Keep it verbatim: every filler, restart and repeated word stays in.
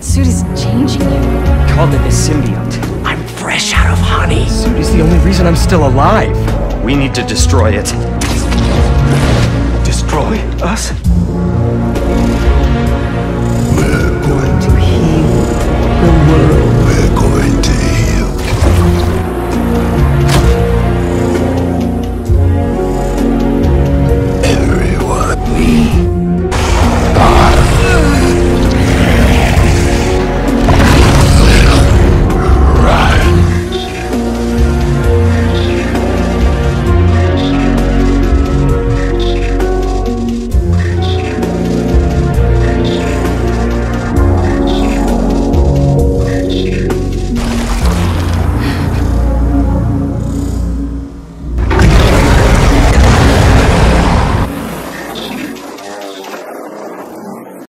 suit is changing you. Called it the symbiote. I'm fresh out of honey. Suit is the only reason I'm still alive. We need to destroy it. Destroy us?